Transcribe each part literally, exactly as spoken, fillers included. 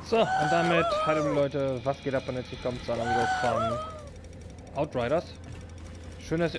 So, und damit, hallo Leute, was geht ab und herzlich willkommen zu einem Video von Outriders. Schön, dass ihr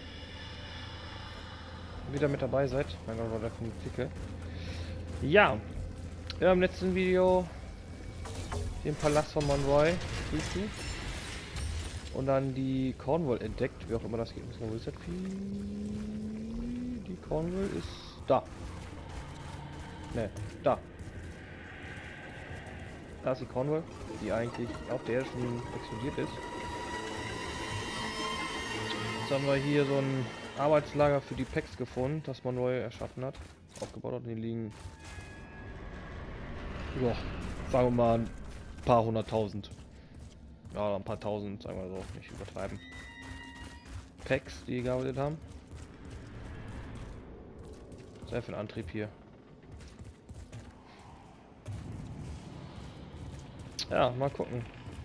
wieder mit dabei seid. Mein Gott, war das eine Dicke. Ja, wir haben im letzten Video den Palast von Monroy und dann die Cornwall entdeckt, wie auch immer das geht. Wo ist das Vieh? Die Cornwall ist da. Ne, da. Da ist die Cornwall, die eigentlich auf der Erde schon explodiert ist. Jetzt haben wir hier so ein Arbeitslager für die Packs gefunden, das man neu erschaffen hat, aufgebaut hat. Und die liegen, ja, sagen wir mal ein paar hunderttausend. Ja, ein paar tausend, sagen wir so, nicht übertreiben. Packs, die gearbeitet haben. Sehr viel Antrieb hier. Ja, mal gucken.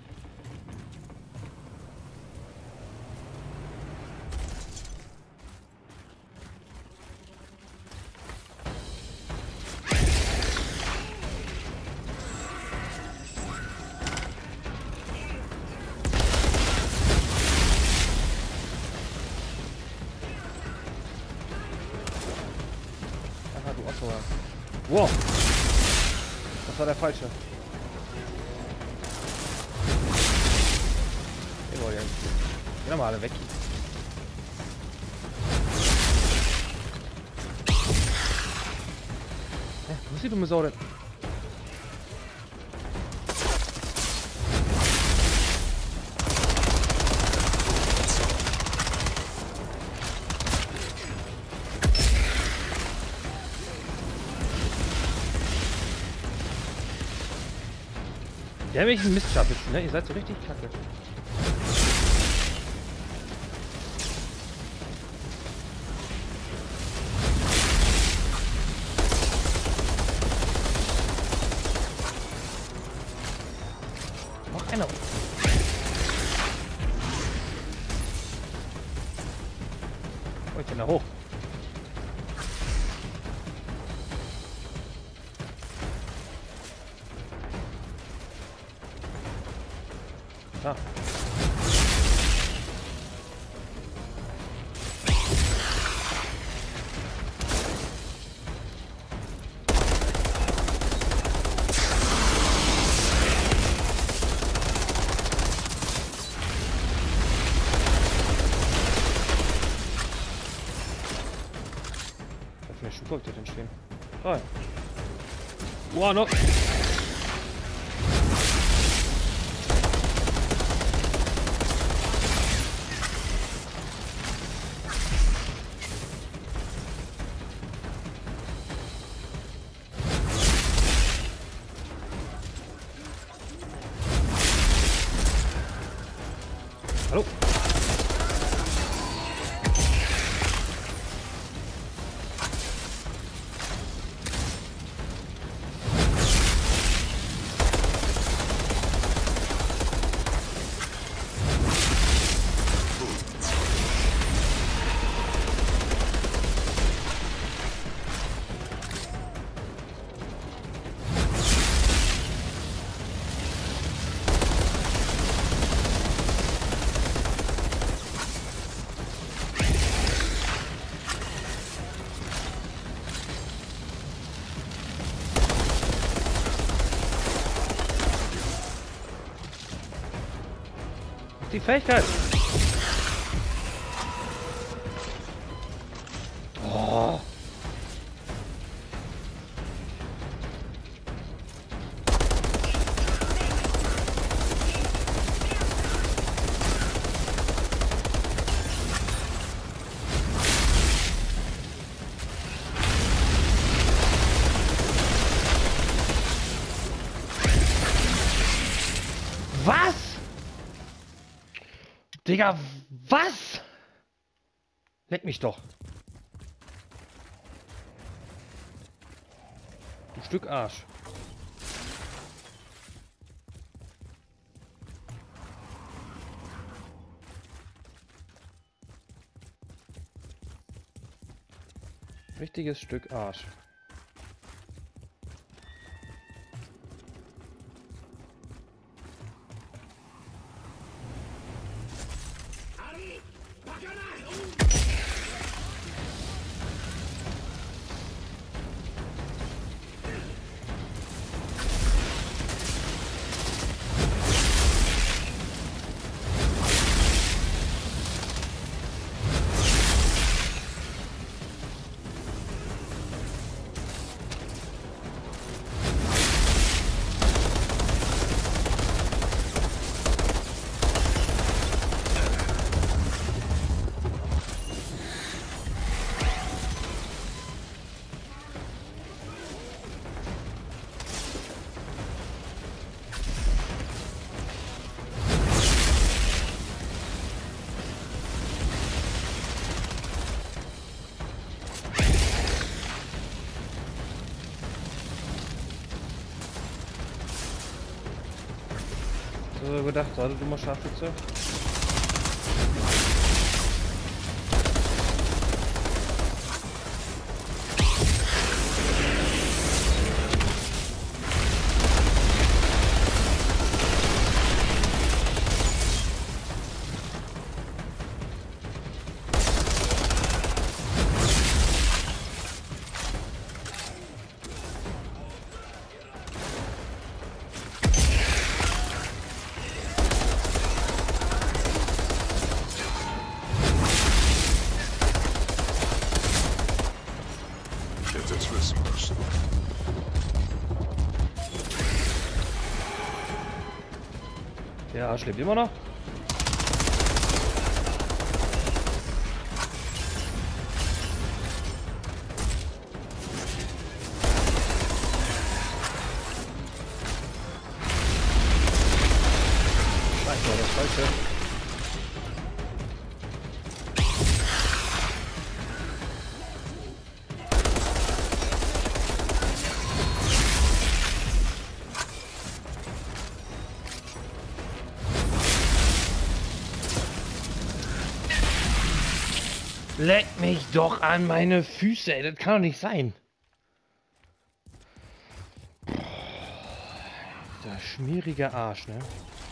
Aha, du Otto. Wow! Das war der falsche. Geh mal alle weg. Hä? Wo ist die dumme Sau denn? Der mich ein Mistschab ist, ne? Ihr seid so richtig kacke. Noch einer. Oh, ich bin da hoch. Ah. Was für eine Stufe habt ihr denn stehen? Ah. Wow, noch. Hallo. Die Fähigkeit. Oh. Was? Digga, was? Leck mich doch. Du Stück Arsch. Richtiges Stück Arsch. So gedacht, warte du mal Scharfschütze. Der Arsch lebt immer noch. Scheiße, das Falsche. Leck mich doch an meine Füße, ey. Das kann doch nicht sein. Der schmierige Arsch, ne?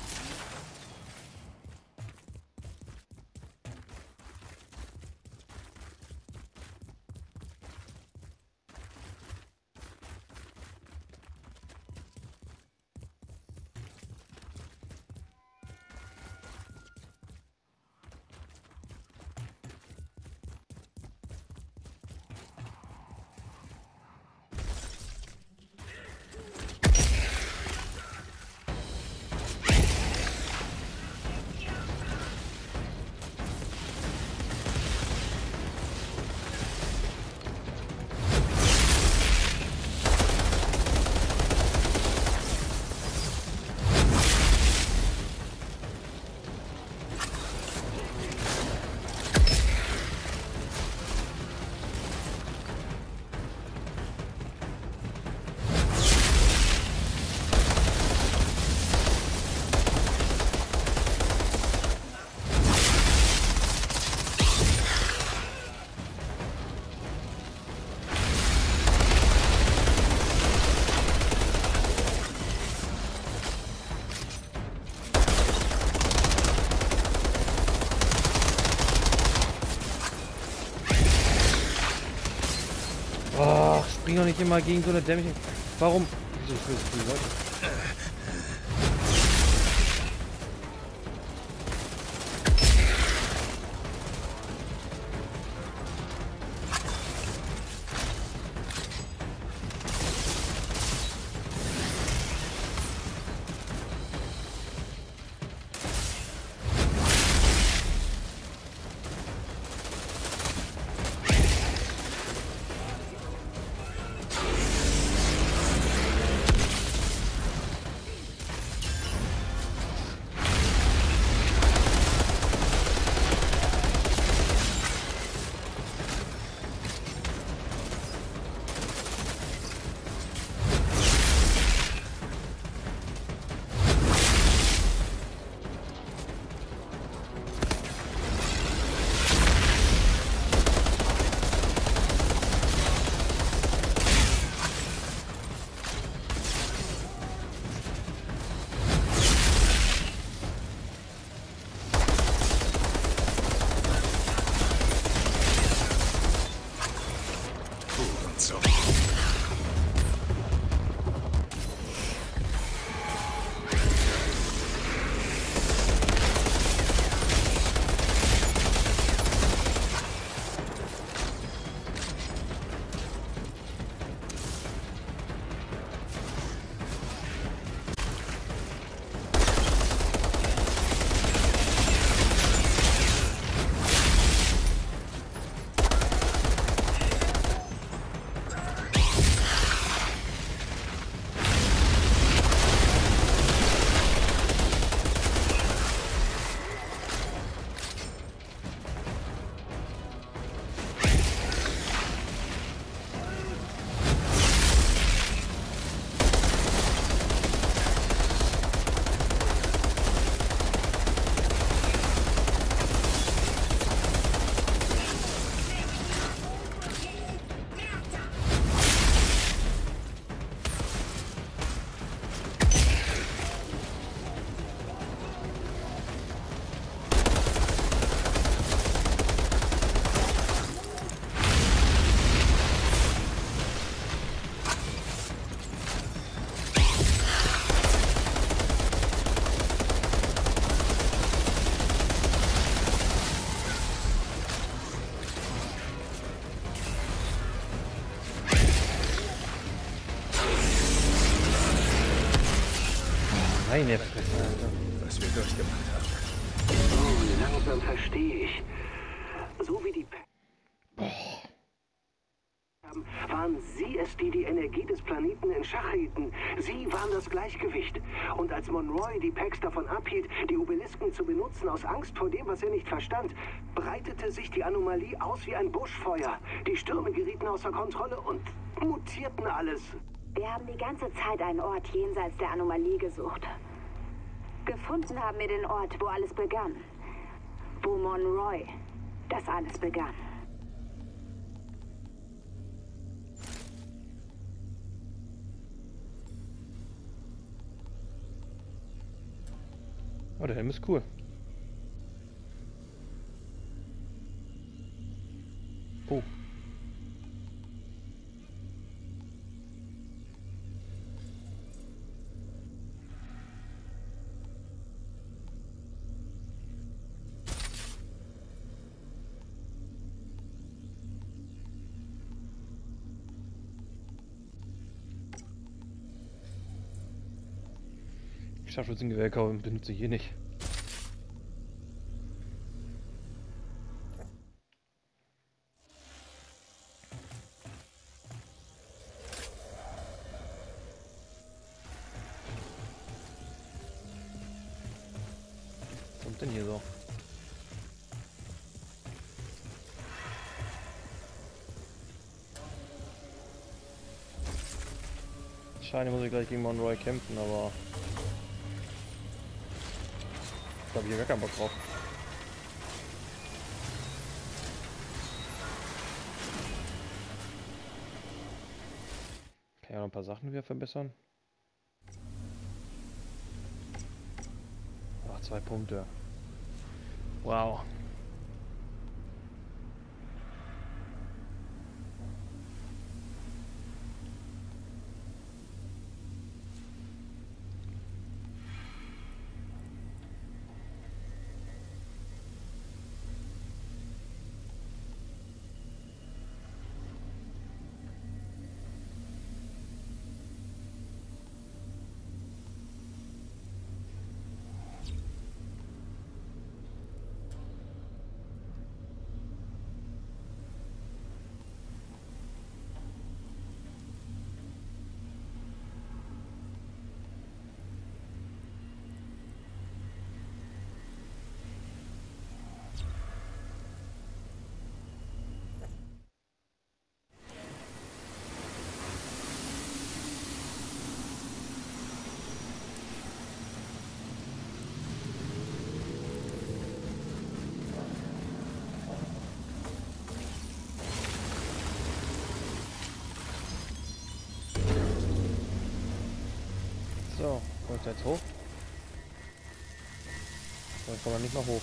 Oh, spring doch nicht immer gegen so eine dämliche... Warum? Wieso ist das so Leute? Meine Fresse, Alter. Was wir durchgemacht haben. Oh, langsam verstehe ich. So wie die Pe waren Sie es, die die Energie des Planeten in Schach hielten. Sie waren das Gleichgewicht. Und als Monroy die Pax davon abhielt, die Obelisken zu benutzen, aus Angst vor dem, was er nicht verstand, breitete sich die Anomalie aus wie ein Buschfeuer. Die Stürme gerieten außer Kontrolle und mutierten alles. Wir haben die ganze Zeit einen Ort jenseits der Anomalie gesucht. Gefunden haben wir den Ort, wo alles begann. Wo Monroy das alles begann. Oh, der Helm ist cool. Oh. Scharfschützengewehr kaufen benutze ich hier nicht. Was kommt denn hier so? Wahrscheinlich muss ich gleich gegen Monroy kämpfen, aber da habe ich hier gar keinen Bock drauf. Kann ja noch ein paar Sachen wieder verbessern. Ach, zwei Punkte. Wow. So, kommt jetzt hoch. Dann kommen wir nicht mal hoch.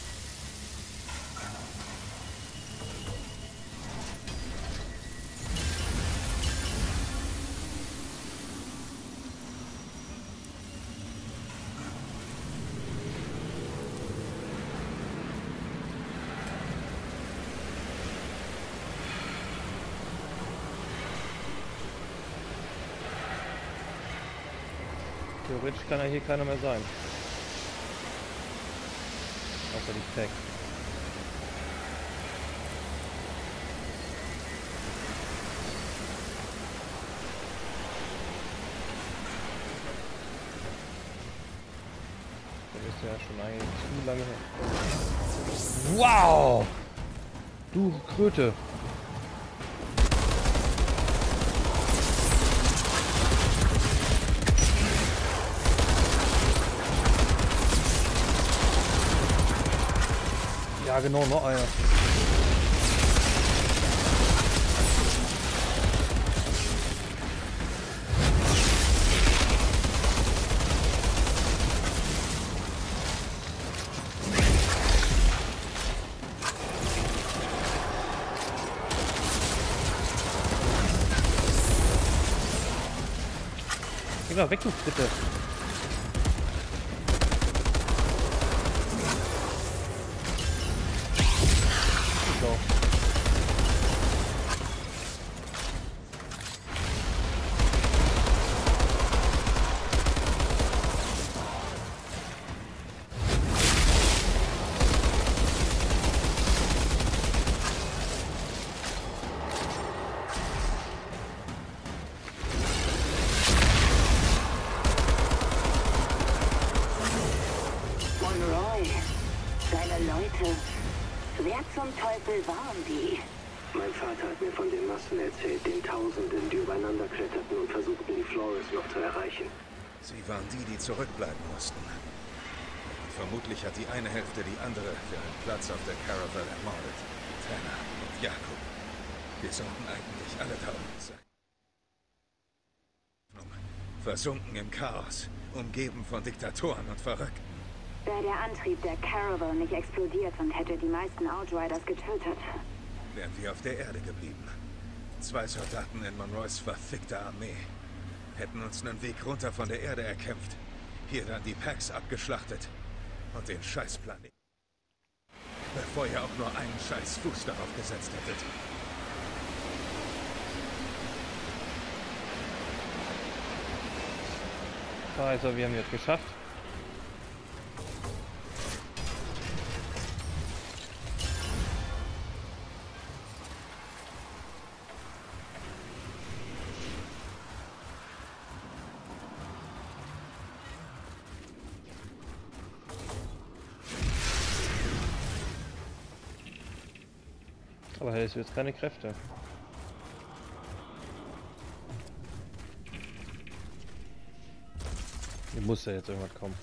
Theoretisch kann ja hier keiner mehr sein. Außer die Pack. Das ist ja schon eigentlich zu lange her. Wow! Du Kröte! Ja genau, noch einer. Geh mal weg, du bitte. Bitte, wer zum Teufel waren die? Mein Vater hat mir von den Massen erzählt, den Tausenden, die übereinander kletterten und versuchten, die Flores noch zu erreichen. Sie waren die, die zurückbleiben mussten. Und vermutlich hat die eine Hälfte die andere für einen Platz auf der Caravel ermordet. Tanner und Jakob. Wir sollten eigentlich alle tausend sein. Versunken im Chaos, umgeben von Diktatoren und Verrückten. Wäre der Antrieb der Caravel nicht explodiert und hätte die meisten Outriders getötet. Wären wir auf der Erde geblieben. Zwei Soldaten in Monroys verfickter Armee. Hätten uns einen Weg runter von der Erde erkämpft. Hier dann die Packs abgeschlachtet. Und den Scheißplaneten. Bevor ihr auch nur einen scheiß Fuß darauf gesetzt hättet. Also, wir haben jetzt geschafft. Aber hey, es wird keine Kräfte. Hier muss ja jetzt irgendwas kommen.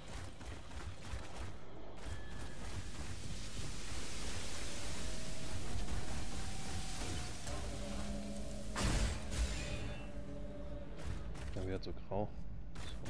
Da wird so grau. So.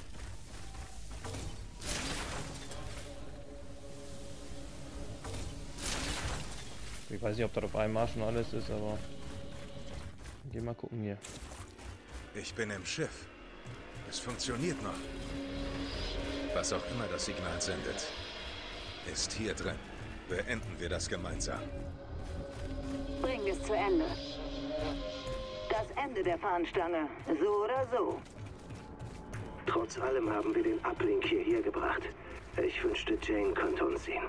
Ich weiß nicht, ob das auf einmal schon alles ist, aber geh mal gucken hier. Ich bin im Schiff. Es funktioniert noch. Was auch immer das Signal sendet, ist hier drin. Beenden wir das gemeinsam. Bringen es zu Ende. Das Ende der Fahnenstange, so oder so. Trotz allem haben wir den Uplink hierher gebracht. Ich wünschte, Jane könnte uns sehen.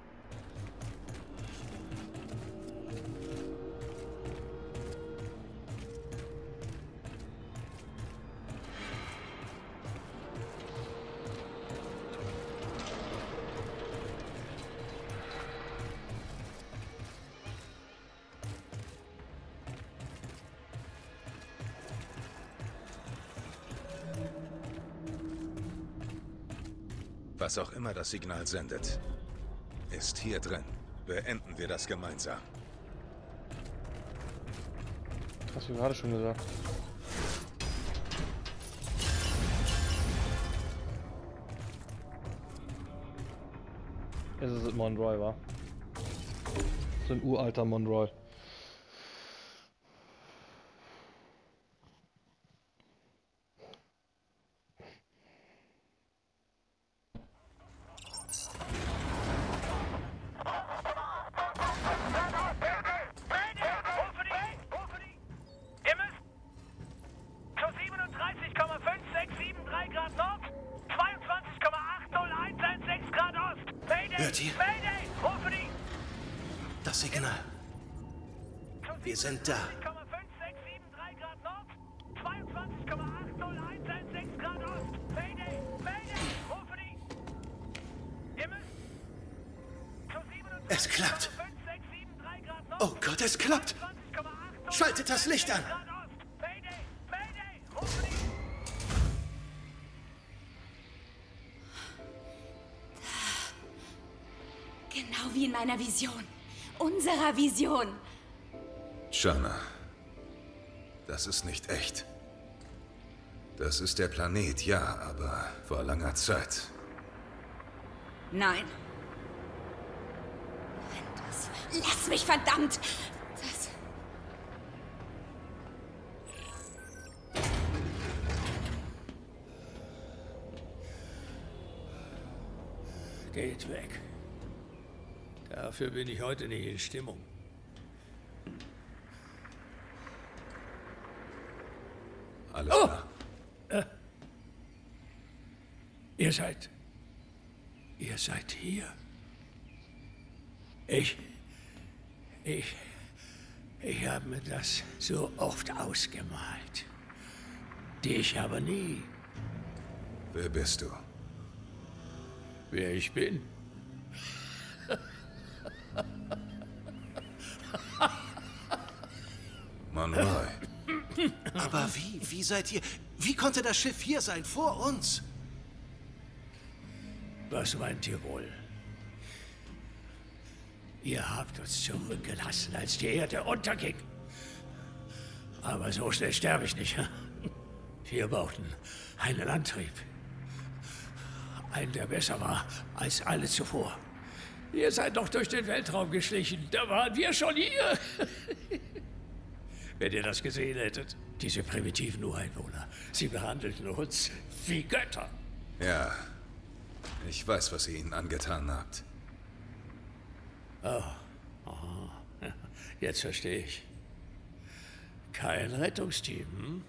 Was auch immer das Signal sendet, ist hier drin. Beenden wir das gemeinsam. Hast du gerade schon gesagt. Es ist Monroy, wa? So ein uralter Monroy. Hört ihr? Das Signal. Wir sind da. Es klappt. Oh Gott, es klappt. Schaltet das Licht an. Genau wie in meiner Vision. Unserer Vision. Shana, das ist nicht echt. Das ist der Planet, ja, aber vor langer Zeit. Nein. Nein, das... Lass mich, verdammt! Das... Geht weg. Dafür bin ich heute nicht in Stimmung. Alles Oh! klar. Äh. Ihr seid... Ihr seid hier. Ich... Ich... Ich habe mir das so oft ausgemalt. Dich aber nie. Wer bist du? Wer ich bin? Monroy. Aber wie? Wie seid ihr... Wie konnte das Schiff hier sein, vor uns? Was meint ihr wohl? Ihr habt uns zurückgelassen, als die Erde unterging. Aber so schnell sterbe ich nicht. Wir bauten einen Antrieb. Einen, der besser war als alle zuvor. Ihr seid doch durch den Weltraum geschlichen. Da waren wir schon hier. Wenn ihr das gesehen hättet. Diese primitiven Ureinwohner. Sie behandelten uns wie Götter. Ja. Ich weiß, was ihr ihnen angetan habt. Oh. Oh. Jetzt verstehe ich. Kein Rettungsteam, hm?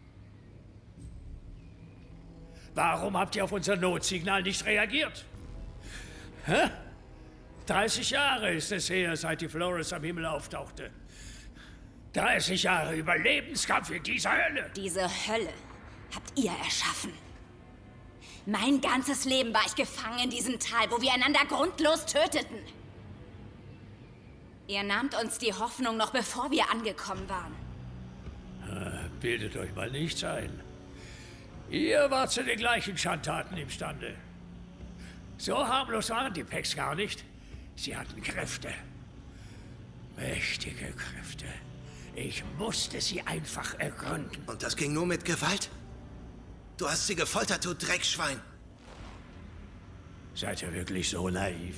Warum habt ihr auf unser Notsignal nicht reagiert? Hä? dreißig Jahre ist es her, seit die Flores am Himmel auftauchte. dreißig Jahre Überlebenskampf in dieser Hölle. Diese Hölle habt ihr erschaffen. Mein ganzes Leben war ich gefangen in diesem Tal, wo wir einander grundlos töteten. Ihr nahmt uns die Hoffnung noch bevor wir angekommen waren. Bildet euch mal nichts ein. Ihr wart zu den gleichen Schandtaten imstande. So harmlos waren die Pecks gar nicht. Sie hatten Kräfte. Mächtige Kräfte. Ich musste sie einfach ergründen. Und das ging nur mit Gewalt? Du hast sie gefoltert, du Dreckschwein. Seid ihr wirklich so naiv?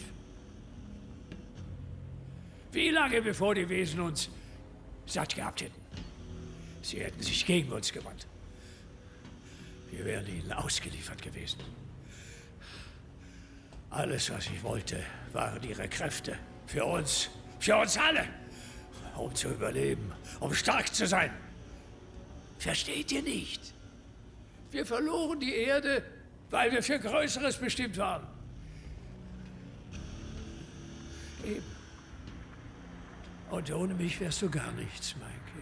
Wie lange bevor die Wesen uns satt gehabt hätten? Sie hätten sich gegen uns gewandt. Wir wären ihnen ausgeliefert gewesen. Alles, was ich wollte, waren ihre Kräfte. Für uns. Für uns alle. Um zu überleben. Um stark zu sein. Versteht ihr nicht? Wir verloren die Erde, weil wir für Größeres bestimmt waren. Eben. Und ohne mich wärst du gar nichts, mein Kind.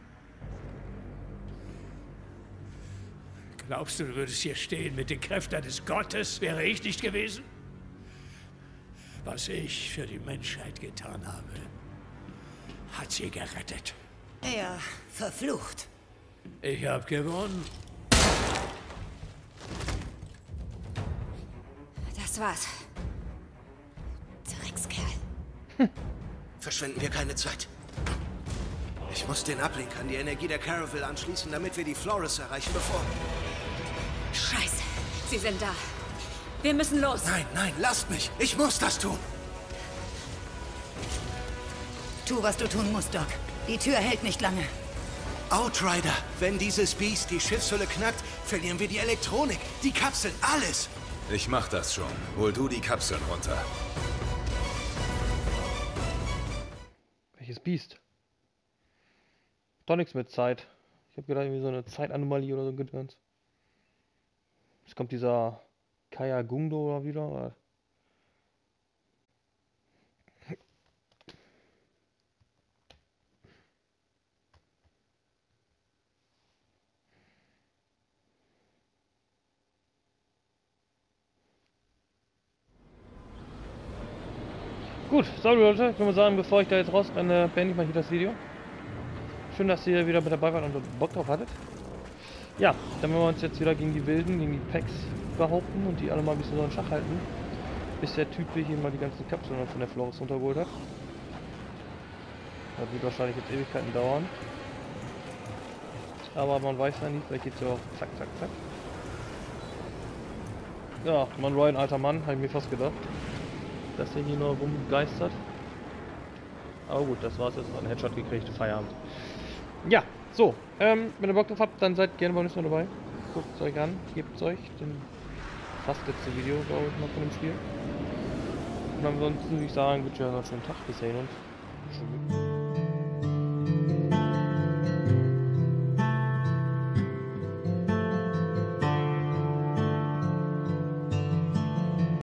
Glaubst du, du würdest hier stehen mit den Kräften des Gottes? Wäre ich nicht gewesen? Was ich für die Menschheit getan habe, hat sie gerettet. Ja, verflucht. Ich habe gewonnen. Das war's. Dreckskerl. Verschwenden wir keine Zeit. Ich muss den Uplink an die Energie der Caravel anschließen, damit wir die Flores erreichen, bevor... Scheiße, sie sind da. Wir müssen los. Nein, nein, lasst mich. Ich muss das tun. Tu, was du tun musst, Doc. Die Tür hält nicht lange. Outrider, wenn dieses Biest die Schiffshülle knackt, verlieren wir die Elektronik, die Kapseln, alles. Ich mach das schon. Hol du die Kapseln runter. Welches Biest? Doch nichts mit Zeit. Ich habe gedacht, irgendwie so eine Zeitanomalie oder so ein Gedöns. Jetzt kommt dieser Kaya Gundo oder wieder. Oder? Gut, so Leute, ich würde sagen, bevor ich da jetzt rausrenne, beende ich mal hier das Video. Schön, dass ihr wieder mit dabei wart und Bock drauf hattet. Ja, dann werden wir uns jetzt wieder gegen die Wilden, gegen die Pecks behaupten und die alle mal ein bisschen so in Schach halten. Bis der Typ hier mal die ganzen Kapseln von der Flores runtergeholt hat. Das wird wahrscheinlich jetzt Ewigkeiten dauern. Aber man weiß ja nicht, vielleicht geht es ja auch zack, zack, zack. Ja, Monroy, ein alter Mann, habe ich mir fast gedacht, dass der hier nur rumgeistert. Aber gut, das war's jetzt. Einen Headshot gekriegt, Feierabend. Ja, so, ähm, wenn ihr Bock drauf habt, dann seid gerne beim nächsten Mal dabei. Guckt es euch an, gebt es euch. Den fast letzte Video, glaube ich, mal von dem Spiel. Und ansonsten würde ich sagen, wünsche ich euch noch einen schönen Tag. Bis dahin und tschüss.